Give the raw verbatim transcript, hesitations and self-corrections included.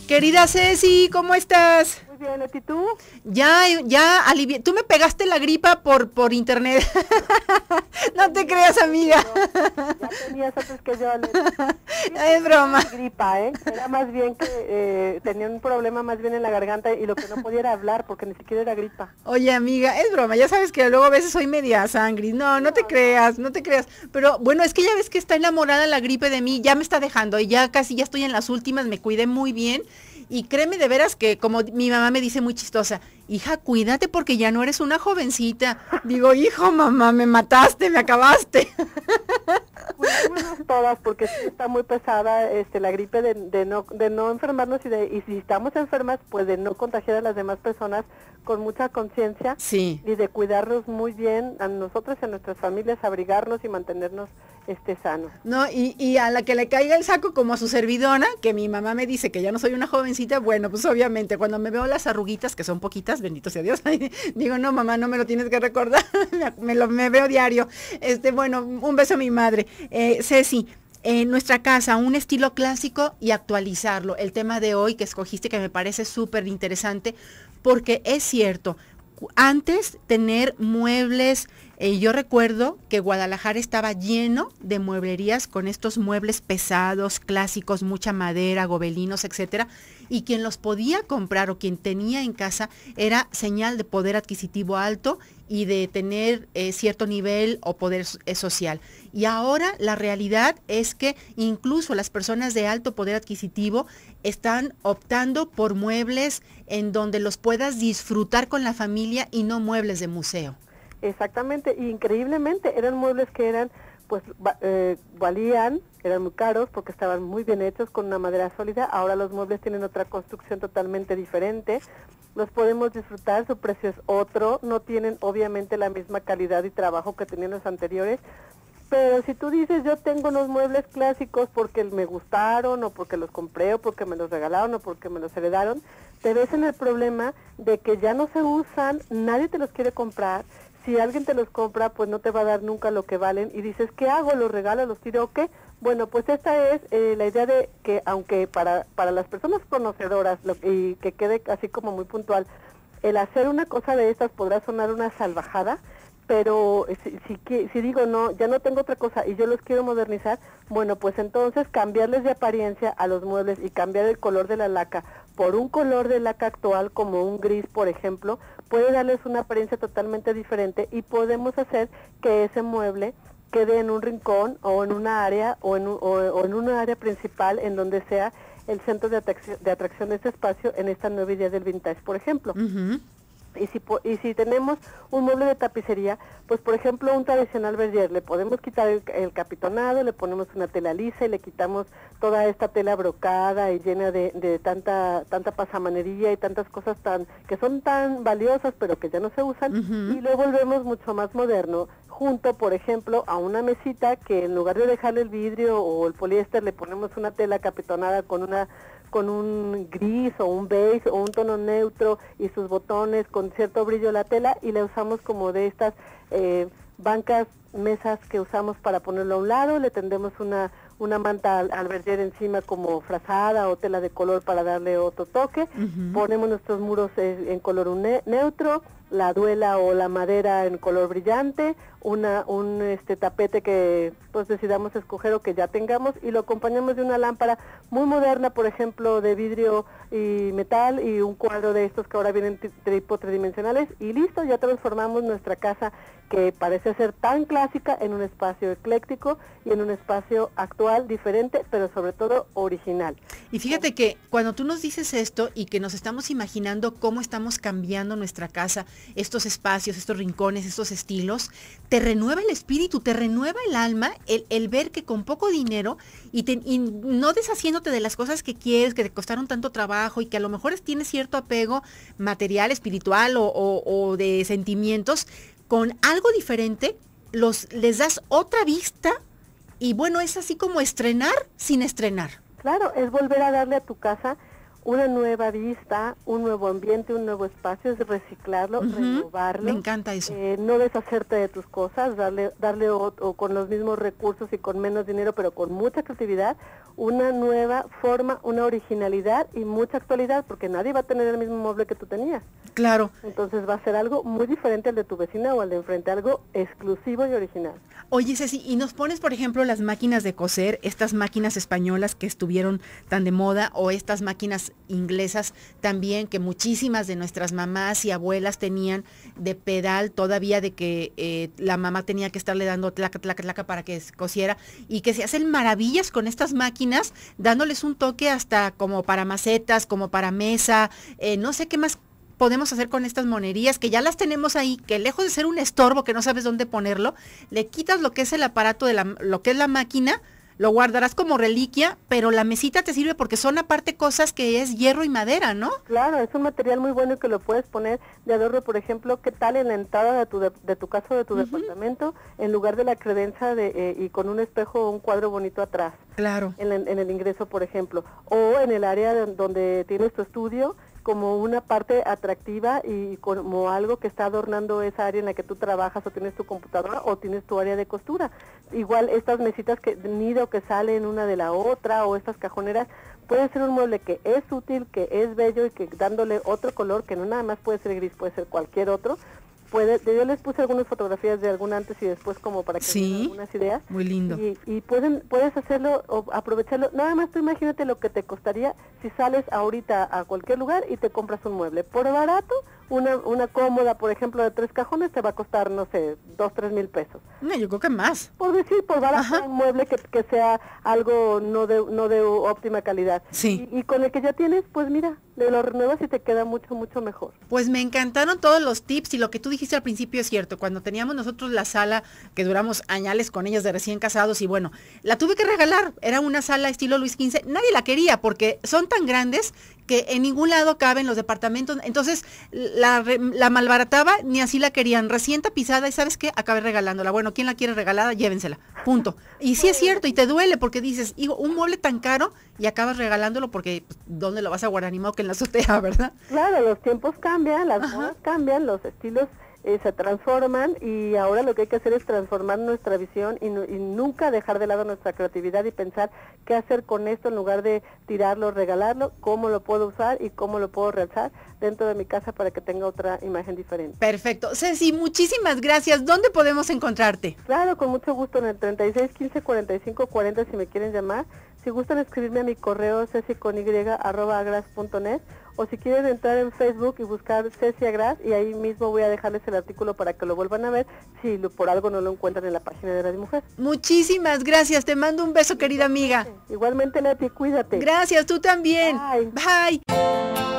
Querida Ceci, ¿cómo estás? Muy bien, ¿y tú? Ya, ya alivié. Tú me pegaste la gripa por, por internet. No te creas, amiga. Ya tenías antes que yo. Es broma. Gripa, ¿eh? Era más bien que eh, tenía un problema más bien en la garganta y lo que no podía era hablar porque ni siquiera era gripa. Oye, amiga, es broma. Ya sabes que luego a veces soy media sangre. No, no te creas, no te creas. Pero bueno, es que ya ves que está enamorada la gripe de mí. Ya me está dejando y ya casi ya estoy en las últimas. Me cuidé muy bien. Y créeme de veras que, como mi mamá me dice muy chistosa, hija, cuídate porque ya no eres una jovencita. Digo, hijo, mamá, me mataste, me acabaste. Cuidémonos todas porque sí está muy pesada este, la gripe de, de, no, de no enfermarnos y, de, y si estamos enfermas, pues de no contagiar a las demás personas con mucha conciencia. Sí. Y de cuidarnos muy bien a nosotros y a nuestras familias, abrigarnos y mantenernos este, sanos. No, y, y a la que le caiga el saco como a su servidora, que mi mamá me dice que ya no soy una jovencita, bueno, pues obviamente cuando me veo las arruguitas, que son poquitas, bendito sea Dios, digo, no mamá, no me lo tienes que recordar, me lo me veo diario. Este, bueno, un beso a mi madre. Eh, Ceci, en nuestra casa, un estilo clásico y actualizarlo. El tema de hoy que escogiste que me parece súper interesante, porque es cierto, antes tener muebles, eh, yo recuerdo que Guadalajara estaba lleno de mueblerías con estos muebles pesados, clásicos, mucha madera, gobelinos, etcétera, y quien los podía comprar o quien tenía en casa era señal de poder adquisitivo alto y de tener eh, cierto nivel o poder eh, social. Y ahora la realidad es que incluso las personas de alto poder adquisitivo están optando por muebles en donde los puedas disfrutar con la familia y no muebles de museo. Exactamente, y increíblemente eran muebles que eran, pues, eh, valían, eran muy caros porque estaban muy bien hechos con una madera sólida. Ahora los muebles tienen otra construcción totalmente diferente. Los podemos disfrutar, su precio es otro, no tienen obviamente la misma calidad y trabajo que tenían los anteriores, pero si tú dices yo tengo unos muebles clásicos porque me gustaron o porque los compré o porque me los regalaron o porque me los heredaron, te ves en el problema de que ya no se usan, nadie te los quiere comprar. Si alguien te los compra, pues no te va a dar nunca lo que valen y dices, ¿qué hago? ¿Los regalo? ¿Los tiro o qué? Bueno, pues esta es eh, la idea de que aunque para, para las personas conocedoras lo, y que quede así como muy puntual, el hacer una cosa de estas podrá sonar una salvajada, pero si, si, si digo no, ya no tengo otra cosa y yo los quiero modernizar, bueno, pues entonces cambiarles de apariencia a los muebles y cambiar el color de la laca por un color de laca actual como un gris, por ejemplo, puede darles una apariencia totalmente diferente y podemos hacer que ese mueble quede en un rincón o en una área o en, un, o, o en una área principal en donde sea el centro de atracción, de atracción de este espacio en esta nueva idea del vintage, por ejemplo. Uh-huh. Y si, y si tenemos un mueble de tapicería, pues por ejemplo un tradicional verger, le podemos quitar el, el capitonado, le ponemos una tela lisa y le quitamos toda esta tela brocada y llena de, de tanta tanta pasamanería y tantas cosas tan que son tan valiosas pero que ya no se usan, uh-huh. Y lo volvemos mucho más moderno, junto por ejemplo a una mesita que en lugar de dejarle el vidrio o el poliéster le ponemos una tela capitonada con una con un gris o un beige o un tono neutro y sus botones con cierto brillo la tela y la usamos como de estas eh, bancas, mesas que usamos para ponerlo a un lado, le tendemos una una manta al, al verger encima como frazada o tela de color para darle otro toque, uh-huh. Ponemos nuestros muros eh, en color ne neutro, la duela o la madera en color brillante, una un este tapete que pues decidamos escoger o que ya tengamos y lo acompañamos de una lámpara muy moderna, por ejemplo, de vidrio y metal y un cuadro de estos que ahora vienen tipo tridimensionales y listo, ya transformamos nuestra casa que parece ser tan clásica en un espacio ecléctico y en un espacio actual, diferente, pero sobre todo original. Y fíjate que cuando tú nos dices esto y que nos estamos imaginando cómo estamos cambiando nuestra casa, estos espacios, estos rincones, estos estilos, te renueva el espíritu, te renueva el alma, el, el ver que con poco dinero y, te, y no deshaciéndote de las cosas que quieres, que te costaron tanto trabajo y que a lo mejor tienes cierto apego material, espiritual o, o, o de sentimientos, con algo diferente, los, les das otra vista y bueno, es así como estrenar sin estrenar. Claro, es volver a darle a tu casa una nueva vista, un nuevo ambiente, un nuevo espacio, es reciclarlo, uh-huh. renovarlo. Me encanta eso. Eh, no deshacerte de tus cosas, darle, darle o, o con los mismos recursos y con menos dinero, pero con mucha creatividad, una nueva forma, una originalidad y mucha actualidad, porque nadie va a tener el mismo mueble que tú tenías. Claro. Entonces va a ser algo muy diferente al de tu vecina o al de enfrente, algo exclusivo y original. Oye, Ceci, y nos pones, por ejemplo, las máquinas de coser, estas máquinas españolas que estuvieron tan de moda, o estas máquinas inglesas también, que muchísimas de nuestras mamás y abuelas tenían de pedal todavía, de que eh, la mamá tenía que estarle dando tlaca, tlaca, tlaca para que cosiera, y que se hacen maravillas con estas máquinas, dándoles un toque hasta como para macetas, como para mesa, eh, no sé qué más podemos hacer con estas monerías, que ya las tenemos ahí, que lejos de ser un estorbo, que no sabes dónde ponerlo, le quitas lo que es el aparato de la, lo que es la máquina, lo guardarás como reliquia, pero la mesita te sirve porque son aparte cosas que es hierro y madera, ¿no? Claro, es un material muy bueno y que lo puedes poner de adorno, por ejemplo, ¿qué tal en la entrada de tu de, de tu casa o de tu uh-huh. departamento, en lugar de la credenza de, eh, y con un espejo o un cuadro bonito atrás? Claro. En, en el ingreso, por ejemplo, o en el área de, donde tienes tu estudio, como una parte atractiva y como algo que está adornando esa área en la que tú trabajas, o tienes tu computadora o tienes tu área de costura. Igual estas mesitas que nido que salen una de la otra, o estas cajoneras, puede ser un mueble que es útil, que es bello y que dándole otro color, que no nada más puede ser gris, puede ser cualquier otro. Puede, yo les puse algunas fotografías de algún antes y después como para que sí, tengan algunas ideas. Muy lindo. Y, y pueden, puedes hacerlo o aprovecharlo. Nada más tú imagínate lo que te costaría si sales ahorita a cualquier lugar y te compras un mueble. Por barato, una, una cómoda, por ejemplo, de tres cajones te va a costar, no sé, dos, tres mil pesos. No, yo creo que más. Por decir, por barato, ajá, un mueble que, que sea algo no de, no de óptima calidad. Sí. Y, y con el que ya tienes, pues mira, le lo renuevas y te queda mucho, mucho mejor. Pues me encantaron todos los tips, y lo que tú dijiste al principio es cierto. Cuando teníamos nosotros la sala, que duramos añales con ellas de recién casados, y bueno, la tuve que regalar. Era una sala estilo Luis quince. Nadie la quería porque son tan grandes que en ningún lado caben los departamentos. Entonces la, la malbarataba, ni así la querían. Recién tapizada, y ¿sabes qué? Acabé regalándola. Bueno, ¿quién la quiere regalada? Llévensela. Punto. Y sí es cierto, y te duele porque dices, hijo, un mueble tan caro y acabas regalándolo porque pues, ¿dónde lo vas a guardar? Ni modo que en la azotea, ¿verdad? Claro, los tiempos cambian, las ajá. modas cambian, los estilos eh, se transforman, y ahora lo que hay que hacer es transformar nuestra visión y, y nunca dejar de lado nuestra creatividad y pensar qué hacer con esto en lugar de tirarlo, regalarlo, cómo lo puedo usar y cómo lo puedo realzar dentro de mi casa para que tenga otra imagen diferente. Perfecto. Ceci, muchísimas gracias. ¿Dónde podemos encontrarte? Claro, con mucho gusto, en el treinta y seis, quince, cuarenta y cinco, cuarenta si me quieren llamar. Si gustan escribirme a mi correo ceci con y arroba agras punto net, o si quieren entrar en Facebook y buscar Ceci Agras, y ahí mismo voy a dejarles el artículo para que lo vuelvan a ver si lo, por algo no lo encuentran en la página de Radio Mujer. Muchísimas gracias, te mando un beso, querida amiga. Igualmente, Leti, cuídate. Gracias, tú también. Bye. Bye.